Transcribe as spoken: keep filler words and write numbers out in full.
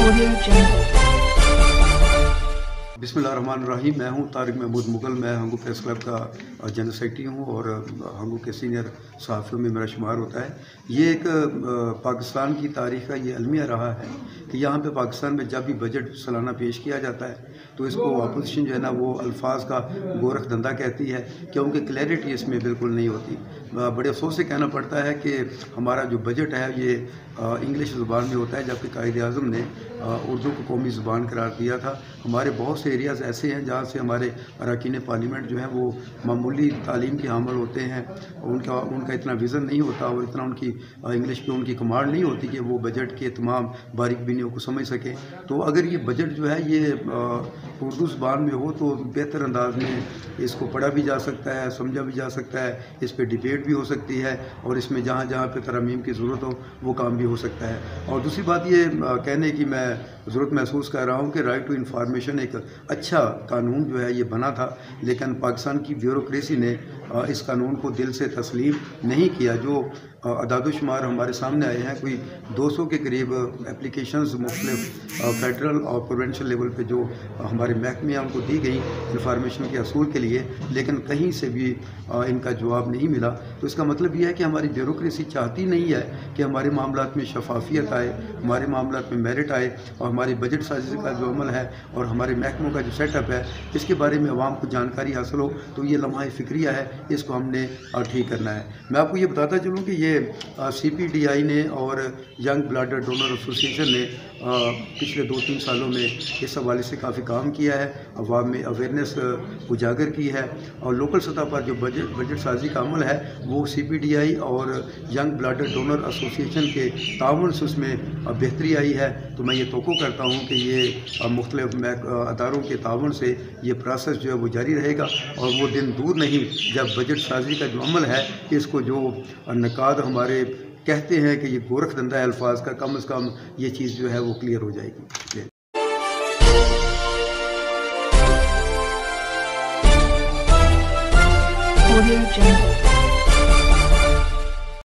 बिस्मिल्लाहिर्रहमानिर्रहीम। मैं हूं तारिक महमूद मुगल। मैं हंगू प्रेस क्लब का जनरल सेक्रेटरी हूं और हंगू के सीनियर सहाफ़ियों में मेरा शुमार होता है। ये एक पाकिस्तान की तारीख़ का ये अलमिया रहा है कि यहाँ पे पाकिस्तान में जब भी बजट सालाना पेश किया जाता है तो इसको अपोजिशन जो है ना वो अल्फाज का गोरख धंधा कहती है, क्योंकि क्लैरिटी इसमें बिल्कुल नहीं होती। बड़े अफसोस से कहना पड़ता है कि हमारा जो बजट है ये इंग्लिश ज़ुबान में होता है, जबकि कायद-ए-आज़म ने उर्दू को कौमी ज़ुबान करार दिया था। हमारे बहुत से एरियाज़ ऐसे हैं जहाँ से हमारे अरकान पार्लियामेंट जो हैं वो मामूली तालीम के हामिल होते हैं, उनका उनका इतना विज़न नहीं होता और इतना उनकी इंग्लिश पे उनकी कमांड नहीं होती कि वो बजट के तमाम बारीक बीनियों को समझ सकें। तो अगर ये बजट जो है ये उर्दू ज़ुबान में हो तो बेहतर अंदाज में इसको पढ़ा भी जा सकता है, समझा भी जा सकता है, इस पर डिबेट भी हो सकती है और इसमें जहाँ जहाँ पे तरमीम की ज़रूरत हो वो काम भी हो सकता है। और दूसरी बात ये कहने की मैं ज़रूरत महसूस कर रहा हूँ कि राइट टू इंफॉर्मेशन एक अच्छा कानून जो है ये बना था, लेकिन पाकिस्तान की ब्यूरोक्रेसी ने इस कानून को दिल से तस्लीम नहीं किया। जो अदाद-ओ-शुमार हमारे सामने आए हैं, कोई दो सौ के करीब एप्लीकेशंस मुख्तलिफ फेडरल और प्रोविंशियल लेवल पे जो हमारे महकमे उनको दी गई इंफॉर्मेशन के असूल के लिए, लेकिन कहीं से भी इनका जवाब नहीं मिला। तो इसका मतलब ये है कि हमारी ब्यूरोक्रेसी चाहती नहीं है कि हमारे मामलात में शफाफियत आए, हमारे मामलात में मेरिट आए और हमारी बजट साजी का जो अमल है और हमारे महकमों का जो सेटअप है इसके बारे में आवाम को जानकारी हासिल हो। तो ये लम्हा फ़िक्रिया है, इसको हमने ठीक करना है। मैं आपको ये बताता चलूँ कि ये सी पी डी आई ने और यंग ब्लड डोनर एसोसिएशन ने आ, पिछले दो तीन सालों में इस हवाले से काफ़ी काम किया है, अवाम में अवेयरनेस उजागर की है और लोकल सतह पर जो बजट बजट साजी का अमल है वो सी पी डी आई और यंग ब्लड डोनर एसोसिएशन के ताउन से उसमें बेहतरी आई है। तो मैं ये तवक्को करता हूँ कि ये मुख्तलिफ अदारों के ताउन से ये प्रोसेस जो है वो जारी रहेगा और वो दिन दूर नहीं जब बजट साजी का जो अमल है इसको जो नकाद हमारे कहते हैं कि ये गोरख धंधा है अल्फाज का, कम अज़ कम ये चीज़ जो है वो क्लियर हो जाएगी।